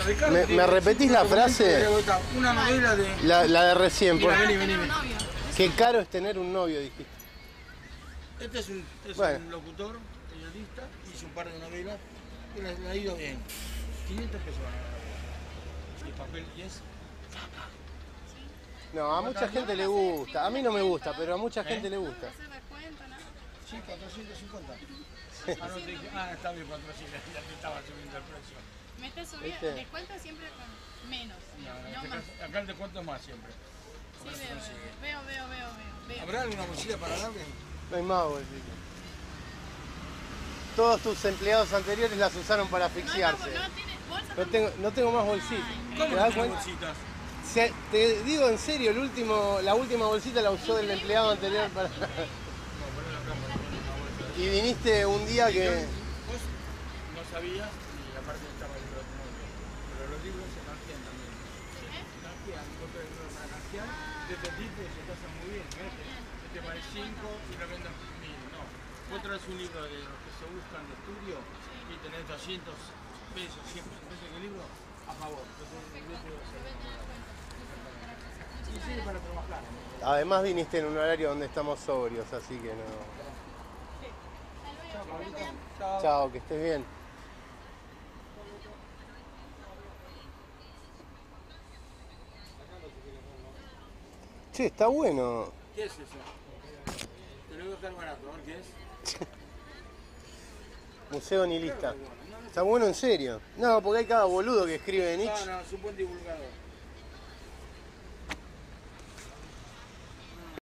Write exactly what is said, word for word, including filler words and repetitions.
Ricardo, ¿Me, ¿me repetís la frase? Una novela de... La, la de recién. Mira, Por... vení, vení, vení. Qué caro es tener un novio, dijiste. Este es un, es Bueno. un locutor, periodista, hizo un par de novelas y le, le ha ido bien. quinientos pesos van a ganar. Y papel y es... No, a mucha gente le gusta. A mí no me gusta, pero a mucha gente le gusta. Sí, cuatrocientos cincuenta. Ah, no, te dije, ah, está bien, cuatrocientos, ya te estaba subiendo el precio. Me está subiendo, descuento siempre con menos, No, no, en no este más. caso, acá el descuento es más siempre. Sí, veo, veo, veo, veo, veo, veo. ¿Habrá alguna bolsilla para darle? No hay más bolsita. Todos tus empleados anteriores las usaron para asfixiarse. No, no, no tiene bolsa. No tengo, no tengo más bolsitas. ¿Cómo ¿Te no das tiene cuenta? bolsitas? Se- te digo en serio, el último, la última bolsita la usó el empleado anterior para... No, ponelo acá para poner una bolsa. Y viniste un día que... Vos no sabías y aparte estaba el libro de tu novio. Pero los libros se canjean también. Se canjean, vos tenés libros para canjear, de este tipo se tasan muy bien. ¿Ves? Este vale cinco y lo venden mil. No. Vos traes un libro de los que se buscan de estudio y tenés doscientos pesos, cien pesos de libro a favor. Entonces, el libro se y sirve para trabajar. Además viniste en un horario donde estamos sobrios, así que no... Chao, Pablito. Chao. Chao, que estés bien. Che, está bueno. ¿Qué es eso? Te lo voy a dejar barato, a ver qué es. Museo Nihilista. Está bueno en serio. No, porque hay cada boludo que escribe de Nietzsche. No, no, es un buen divulgador.